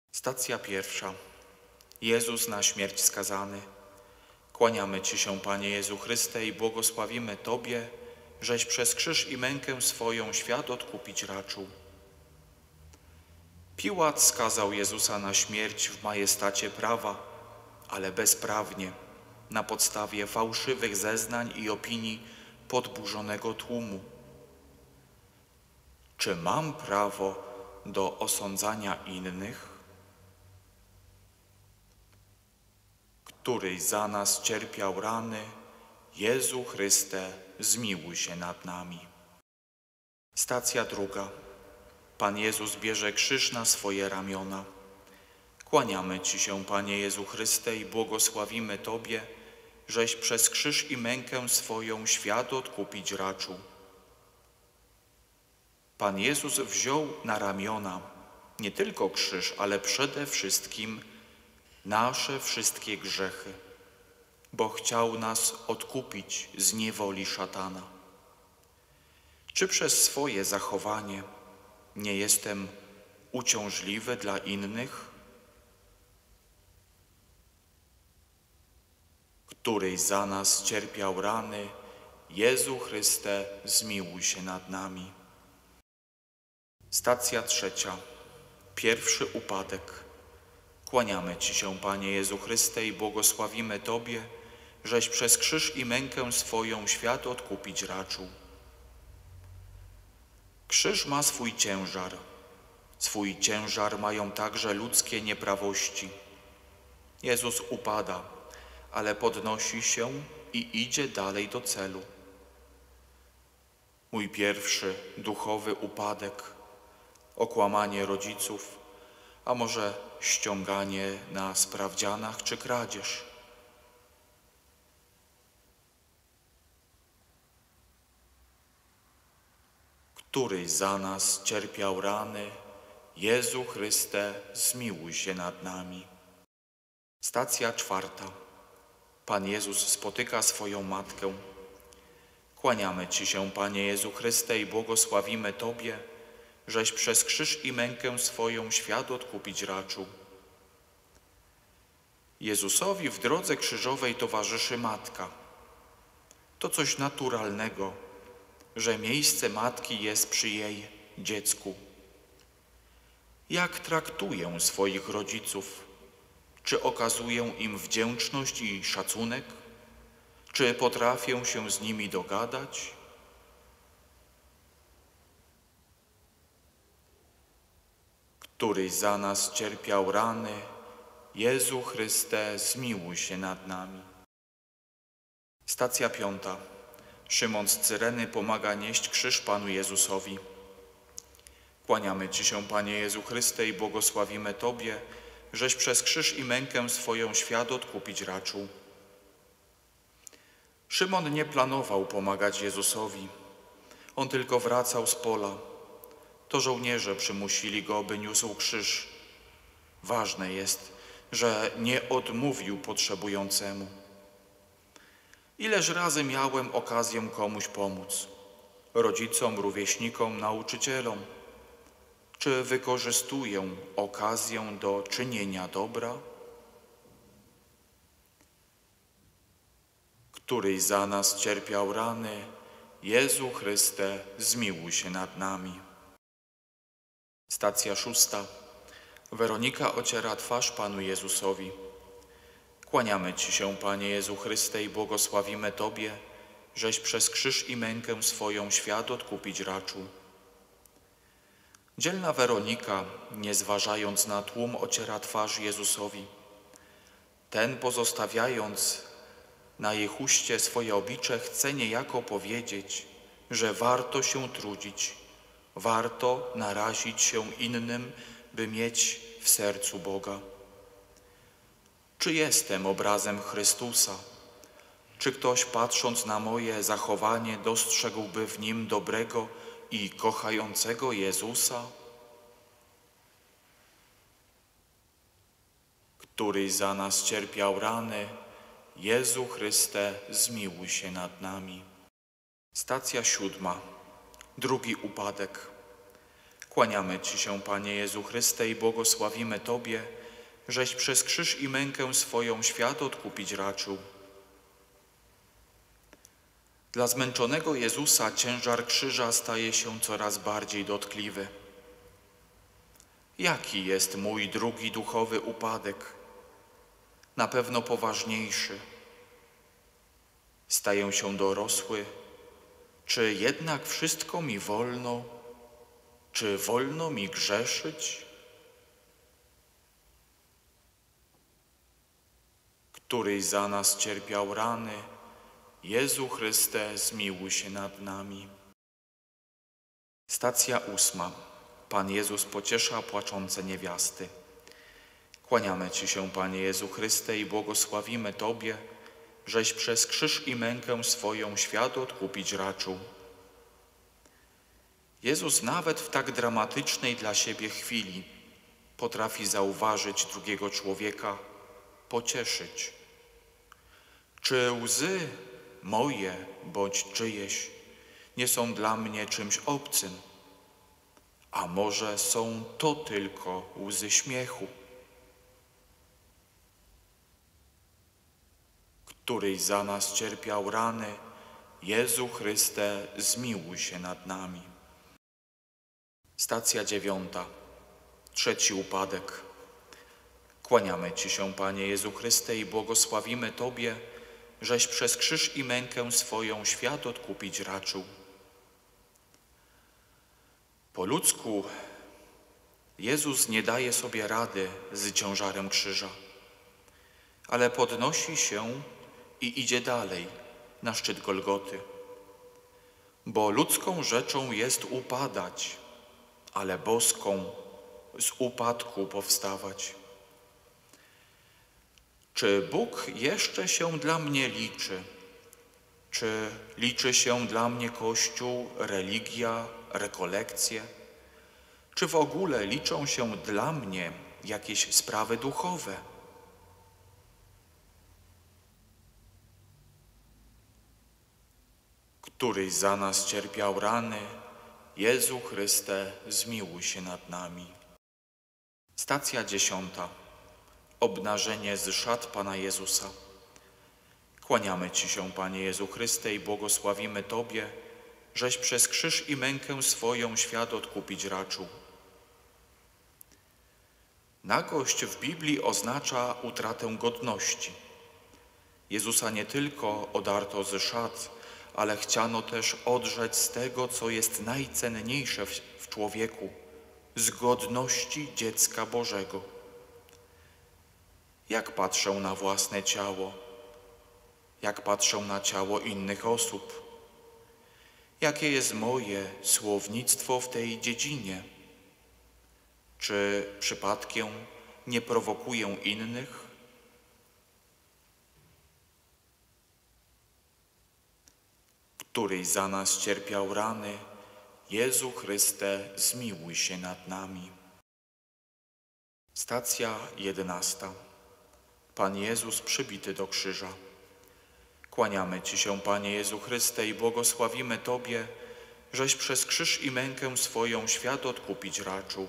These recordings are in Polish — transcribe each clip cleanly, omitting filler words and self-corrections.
Stacja pierwsza. Jezus na śmierć skazany. Kłaniamy Ci się, Panie Jezu Chryste, i błogosławimy Tobie, żeś przez krzyż i mękę swoją świat odkupić raczył. Piłat skazał Jezusa na śmierć w majestacie prawa, ale bezprawnie, na podstawie fałszywych zeznań i opinii podburzonego tłumu. Czy mam prawo do osądzania innych? Któryś za nas cierpiał rany, Jezu Chryste, zmiłuj się nad nami. Stacja druga. Pan Jezus bierze krzyż na swoje ramiona. Kłaniamy Ci się, Panie Jezu Chryste, i błogosławimy Tobie, żeś przez krzyż i mękę swoją świat odkupić raczył. Pan Jezus wziął na ramiona nie tylko krzyż, ale przede wszystkim nasze wszystkie grzechy, bo chciał nas odkupić z niewoli szatana. Czy przez swoje zachowanie nie jestem uciążliwy dla innych? Któryś za nas cierpiał rany, Jezu Chryste, zmiłuj się nad nami. Stacja trzecia. Pierwszy upadek. Kłaniamy Ci się, Panie Jezu Chryste, i błogosławimy Tobie, żeś przez krzyż i mękę swoją świat odkupić raczył. Krzyż ma swój ciężar. Swój ciężar mają także ludzkie nieprawości. Jezus upada, ale podnosi się i idzie dalej do celu. Mój pierwszy duchowy upadek, okłamanie rodziców, a może ściąganie na sprawdzianach czy kradzież. Któryś za nas cierpiał rany, Jezu Chryste, zmiłuj się nad nami. Stacja czwarta. Pan Jezus spotyka swoją matkę. Kłaniamy Ci się, Panie Jezu Chryste, i błogosławimy Tobie, żeś przez krzyż i mękę swoją świat odkupić raczył. Jezusowi w drodze krzyżowej towarzyszy matka. To coś naturalnego, że miejsce matki jest przy jej dziecku. Jak traktuję swoich rodziców? Czy okazuję im wdzięczność i szacunek? Czy potrafię się z nimi dogadać? Któryś za nas cierpiał rany, Jezu Chryste, zmiłuj się nad nami. Stacja piąta. Szymon z Cyreny pomaga nieść krzyż Panu Jezusowi. Kłaniamy Ci się, Panie Jezu Chryste, i błogosławimy Tobie, żeś przez krzyż i mękę swoją świat odkupić raczył. Szymon nie planował pomagać Jezusowi. On tylko wracał z pola. To żołnierze przymusili go, by niósł krzyż. Ważne jest, że nie odmówił potrzebującemu. Ileż razy miałem okazję komuś pomóc? Rodzicom, rówieśnikom, nauczycielom. Czy wykorzystuję okazję do czynienia dobra? Któryś za nas cierpiał rany, Jezu Chryste, zmiłuj się nad nami. Stacja szósta. Weronika ociera twarz Panu Jezusowi. Kłaniamy Ci się, Panie Jezu Chryste, i błogosławimy Tobie, żeś przez krzyż i mękę swoją świat odkupić raczył. Dzielna Weronika, nie zważając na tłum, ociera twarz Jezusowi. Ten, pozostawiając na jej chuście swoje oblicze, chce niejako powiedzieć, że warto się trudzić, warto narazić się innym, by mieć w sercu Boga. Czy jestem obrazem Chrystusa? Czy ktoś, patrząc na moje zachowanie, dostrzegłby w nim dobrego i kochającego Jezusa? Któryś za nas cierpiał rany, Jezu Chryste, zmiłuj się nad nami. Stacja siódma. Drugi upadek. Kłaniamy Ci się, Panie Jezu Chryste, i błogosławimy Tobie, żeś przez krzyż i mękę swoją świat odkupić raczył. Dla zmęczonego Jezusa ciężar krzyża staje się coraz bardziej dotkliwy. Jaki jest mój drugi duchowy upadek? Na pewno poważniejszy. Staję się dorosły. Czy jednak wszystko mi wolno? Czy wolno mi grzeszyć? Któryś za nas cierpiał rany, Jezu Chryste, zmiłuj się nad nami. Stacja 8. Pan Jezus pociesza płaczące niewiasty. Kłaniamy Ci się, Panie Jezu Chryste, i błogosławimy Tobie, żeś przez krzyż i mękę swoją świat odkupić raczył. Jezus nawet w tak dramatycznej dla siebie chwili potrafi zauważyć drugiego człowieka, pocieszyć. Czy łzy moje bądź czyjeś nie są dla mnie czymś obcym? A może są to tylko łzy śmiechu? Któryś za nas cierpiał rany, Jezu Chryste, zmiłuj się nad nami. Stacja 9. Trzeci upadek. Kłaniamy Ci się, Panie Jezu Chryste, i błogosławimy Tobie, żeś przez krzyż i mękę swoją świat odkupić raczył. Po ludzku Jezus nie daje sobie rady z ciężarem krzyża, ale podnosi się i idzie dalej na szczyt Golgoty. Bo ludzką rzeczą jest upadać, ale boską z upadku powstawać. Czy Bóg jeszcze się dla mnie liczy? Czy liczy się dla mnie Kościół, religia, rekolekcje? Czy w ogóle liczą się dla mnie jakieś sprawy duchowe? Któryś za nas cierpiał rany, Jezu Chryste, zmiłuj się nad nami. Stacja 10. Obnażenie z szat Pana Jezusa. Kłaniamy Ci się, Panie Jezu Chryste, i błogosławimy Tobie, żeś przez krzyż i mękę swoją świat odkupić raczył. Nagość w Biblii oznacza utratę godności. Jezusa nie tylko odarto z szat, ale chciano też odrzeć z tego, co jest najcenniejsze w człowieku, z godności dziecka Bożego. Jak patrzę na własne ciało? Jak patrzę na ciało innych osób? Jakie jest moje słownictwo w tej dziedzinie? Czy przypadkiem nie prowokuję innych? Któryś za nas cierpiał rany, Jezu Chryste, zmiłuj się nad nami. Stacja 11. Pan Jezus przybity do krzyża. Kłaniamy Ci się, Panie Jezu Chryste, i błogosławimy Tobie, żeś przez krzyż i mękę swoją świat odkupić raczył.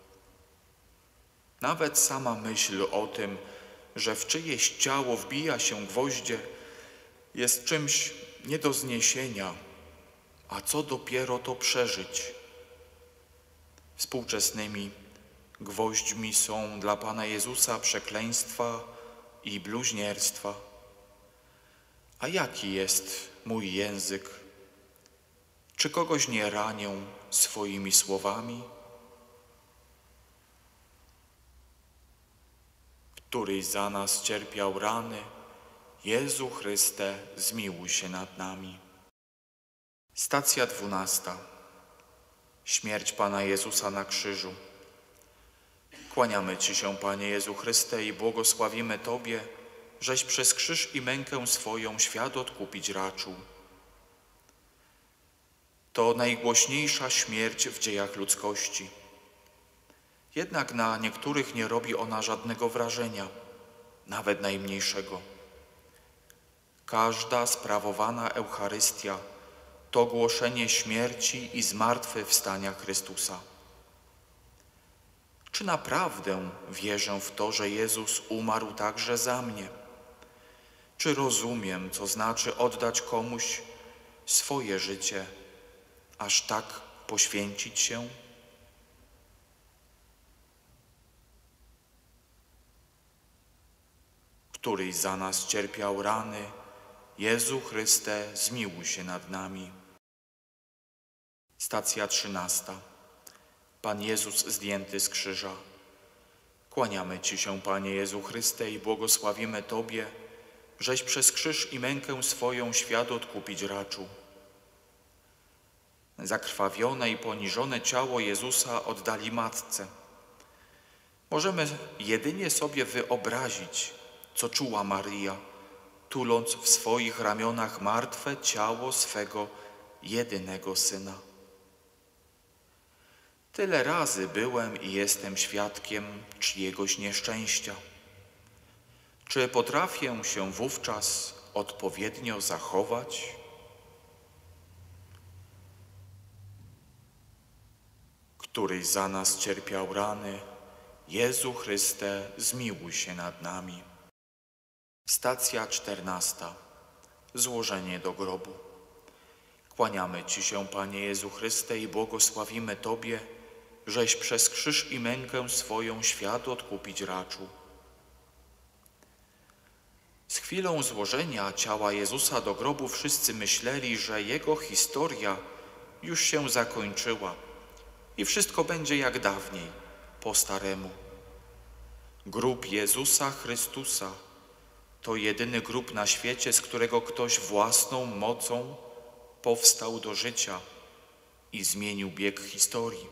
Nawet sama myśl o tym, że w czyjeś ciało wbija się gwoździe, jest czymś nie do zniesienia, a co dopiero to przeżyć. Współczesnymi gwoźdźmi są dla Pana Jezusa przekleństwa i bluźnierstwa. A jaki jest mój język? Czy kogoś nie ranię swoimi słowami? Któryś za nas cierpiał rany, Jezu Chryste, zmiłuj się nad nami. Stacja 12. Śmierć Pana Jezusa na krzyżu. Kłaniamy Ci się, Panie Jezu Chryste, i błogosławimy Tobie, żeś przez krzyż i mękę swoją świat odkupić raczył. To najgłośniejsza śmierć w dziejach ludzkości. Jednak na niektórych nie robi ona żadnego wrażenia, nawet najmniejszego. Każda sprawowana Eucharystia to głoszenie śmierci i zmartwychwstania Chrystusa. Czy naprawdę wierzę w to, że Jezus umarł także za mnie? Czy rozumiem, co znaczy oddać komuś swoje życie, aż tak poświęcić się? Któryś za nas cierpiał rany, Jezu Chryste, zmiłuj się nad nami. Stacja 13. Pan Jezus zdjęty z krzyża. Kłaniamy Ci się, Panie Jezu Chryste, i błogosławimy Tobie, żeś przez krzyż i mękę swoją świat odkupić raczył. Zakrwawione i poniżone ciało Jezusa oddali Matce. Możemy jedynie sobie wyobrazić, co czuła Maryja, tuląc w swoich ramionach martwe ciało swego jedynego Syna. Tyle razy byłem i jestem świadkiem czyjegoś nieszczęścia. Czy potrafię się wówczas odpowiednio zachować? Któryś za nas cierpiał rany, Jezu Chryste, zmiłuj się nad nami. Stacja 14. Złożenie do grobu. Kłaniamy Ci się, Panie Jezu Chryste, i błogosławimy Tobie, żeś przez krzyż i mękę swoją świat odkupić raczył. Z chwilą złożenia ciała Jezusa do grobu wszyscy myśleli, że Jego historia już się zakończyła i wszystko będzie jak dawniej, po staremu. Grób Jezusa Chrystusa to jedyny grób na świecie, z którego ktoś własną mocą powstał do życia i zmienił bieg historii.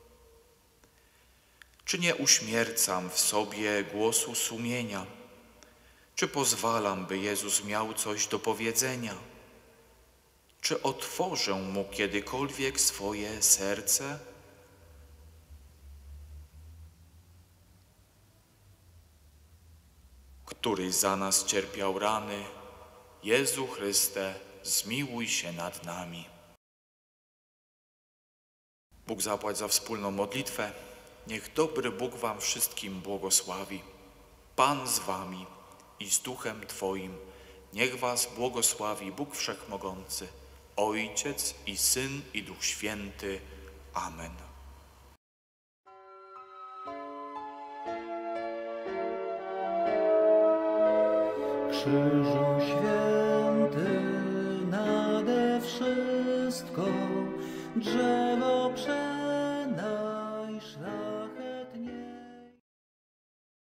Czy nie uśmiercam w sobie głosu sumienia? Czy pozwalam, by Jezus miał coś do powiedzenia? Czy otworzę Mu kiedykolwiek swoje serce? Któryś za nas cierpiał rany, Jezu Chryste, zmiłuj się nad nami. Bóg zapłać za wspólną modlitwę. Niech dobry Bóg wam wszystkim błogosławi. Pan z wami i z duchem Twoim. Niech was błogosławi Bóg Wszechmogący, Ojciec i Syn i Duch Święty. Amen. Krzyżu święty nade wszystko, drzewo